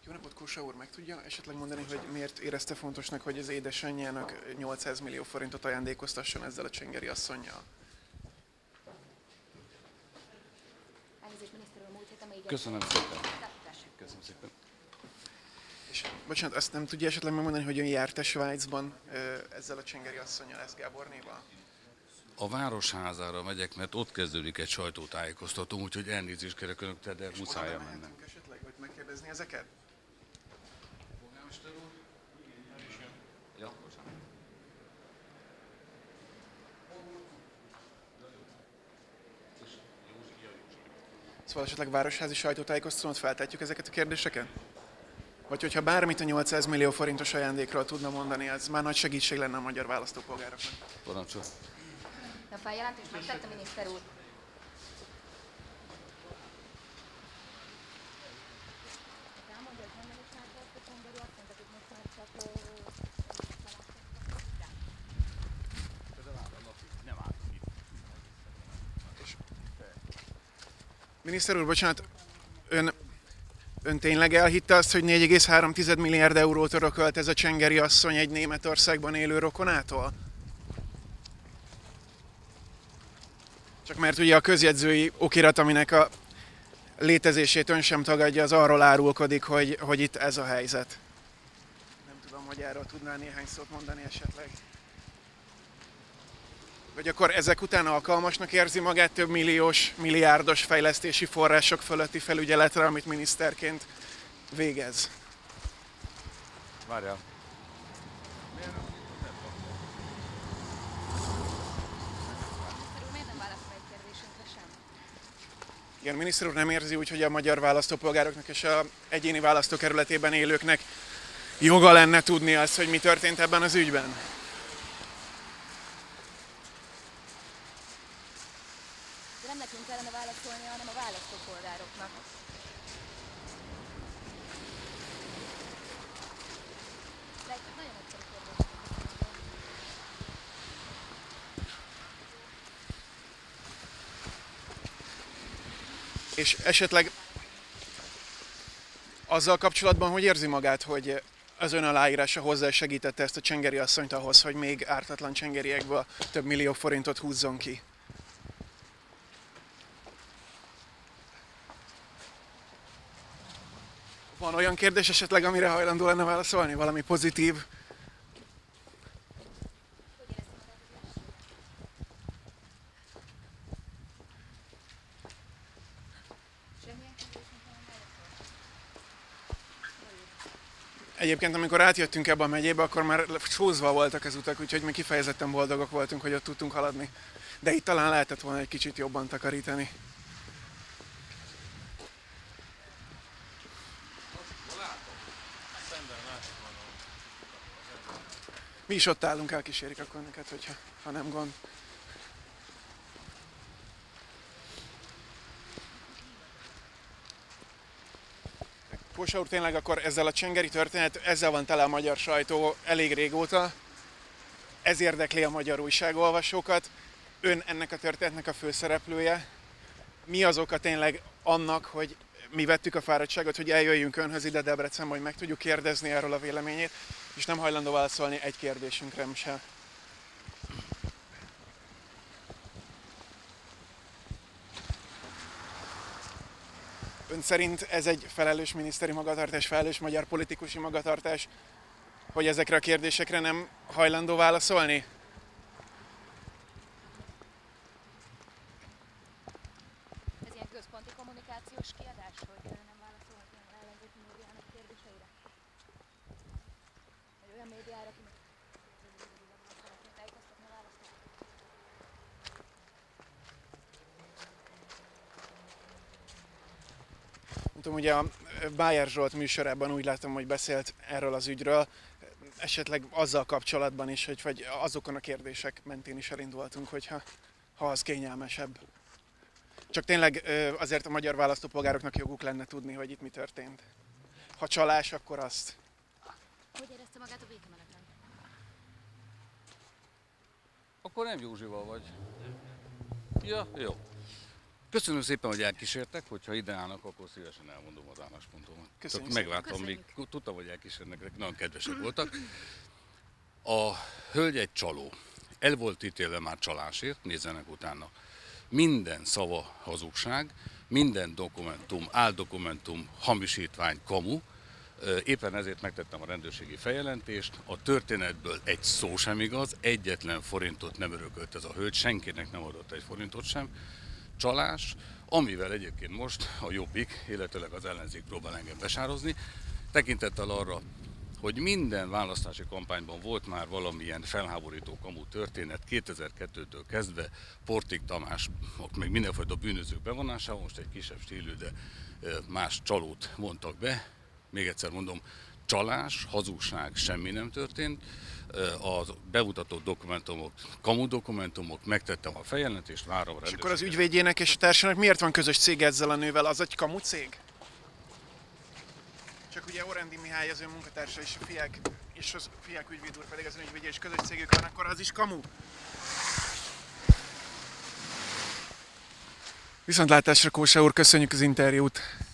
Jó napot, Kósa úr, meg tudja esetleg mondani, hogy miért érezte fontosnak, hogy az édesanyjának 800 millió forintot ajándékoztasson ezzel a csengeri asszonnyal? Köszönöm szépen. Köszönöm szépen. És bocsánat, azt nem tudja esetleg megmondani, hogy ön járt-e Svájcban ezzel a csengeri asszonnyal, ezt Gábornéval? A Városházára megyek, mert ott kezdődik egy sajtótájékoztató, úgyhogy elnézést kérek önöktől, de muszáj mennem. Esetleg, hogy megkérdezni ezeket? Polgármester úr? Ja, bocsánat. Szóval esetleg városházi sajtótájékoztatón feltetjük ezeket a kérdéseket? Vagy hogyha bármit a 800 millió forintos ajándékról tudna mondani, ez már nagy segítség lenne a magyar választópolgároknak. Parancsol. A feljelentést megtette, miniszter úr. Miniszter úr, bocsánat, ön tényleg elhitte azt, hogy 4,3 milliárd eurót örökölt ez a csengeri asszony egy Németországban élő rokonától? Csak mert ugye a közjegyzői okirat, aminek a létezését ön sem tagadja, az arról árulkodik, hogy itt ez a helyzet. Nem tudom, hogy erről tudnál néhány szót mondani esetleg. Vagy akkor ezek után alkalmasnak érzi magát több milliós, milliárdos fejlesztési források fölötti felügyeletre, amit miniszterként végez? Várjál. Miért nem válaszol egy kérdésünkre sem? Igen, miniszter úr nem érzi úgy, hogy a magyar választópolgároknak és az egyéni választókerületében élőknek joga lenne tudni azt, hogy mi történt ebben az ügyben? De nem nekünk kellene válaszolni, hanem a választópolgároknak. De egy nagyon egyszerű kérdés. És esetleg azzal kapcsolatban, hogy érzi magát, hogy az ön aláírása hozzá segítette ezt a csengeri asszonyt ahhoz, hogy még ártatlan csengeriekből több millió forintot húzzon ki? Van olyan kérdés esetleg, amire hajlandó lenne válaszolni? Valami pozitív? Semmilyen kérdésünk nem válaszol. Egyébként, amikor átjöttünk ebbe a megyébe, akkor már sózva voltak az utak, úgyhogy mi kifejezetten boldogok voltunk, hogy ott tudtunk haladni. De itt talán lehetett volna egy kicsit jobban takarítani. Mi is ott állunk, elkísérik akkor neked, ha nem gond. Kósa úr, tényleg akkor ezzel a csengeri történet, ezzel van tele a magyar sajtó elég régóta. Ez érdekli a magyar újságolvasókat. Ön ennek a történetnek a főszereplője. Mi az oka tényleg annak, hogy mi vettük a fáradtságot, hogy eljöjjünk önhöz ide Debrecenbe, hogy meg tudjuk kérdezni erről a véleményét, és nem hajlandó válaszolni egy kérdésünkre sem. Ön szerint ez egy felelős miniszteri magatartás, felelős magyar politikusi magatartás, hogy ezekre a kérdésekre nem hajlandó válaszolni? Ez ilyen központi kommunikációs kiadás, hogy nem válaszolhat az ellenzéki médiának kérdéseire? Vagy olyan médiára, akinek szeretné tájékoztatni a választókat? Nem tudom, ugye a Bájer Zsolt műsorában úgy látom, hogy beszélt erről az ügyről, esetleg azzal kapcsolatban is, hogy vagy azokon a kérdések mentén is elindultunk, hogyha az kényelmesebb. Csak tényleg azért a magyar választópolgároknak joguk lenne tudni, hogy itt mi történt. Ha csalás, akkor azt. Hogy érezte magát a békemeneten? Akkor nem Józsival vagy. Ja, jó. Köszönöm szépen, hogy elkísértek, hogyha ide állnak, akkor szívesen elmondom az álláspontomat. Köszönjük Csak megvártam, még Köszönjük. tudtam, hogy elkísérnek, nagyon kedvesek voltak. A hölgy egy csaló. El volt ítélve már csalásért, nézzenek utána. Minden szava hazugság, minden dokumentum, áldokumentum, hamisítvány, kamu. Éppen ezért megtettem a rendőrségi feljelentést. A történetből egy szó sem igaz, egyetlen forintot nem örökölt ez a hölgy, senkinek nem adott egy forintot sem. Csalás, amivel egyébként most a Jobbik, illetőleg az ellenzék próbál engem besározni, tekintettel arra, hogy minden választási kampányban volt már valamilyen felháborító kamu történet, 2002-től kezdve Portik Tamás, meg mindenfajta bűnözők bevonásával, most egy kisebb stílű, de más csalót mondtak be. Még egyszer mondom, csalás, hazugság, semmi nem történt. A bemutatott dokumentumok, kamu dokumentumok, megtettem a feljelentést, várom a rendőrséget. És akkor az ügyvédjének és a társának miért van közös cég ezzel a nővel? Az egy kamu cég? Csak ugye Orendi Mihály az ő munkatársa és a fiák ügyvéd úr pedig az ön ügyvédje, és közös cégük van, akkor az is kamu? Viszontlátásra, Kósa úr, köszönjük az interjút!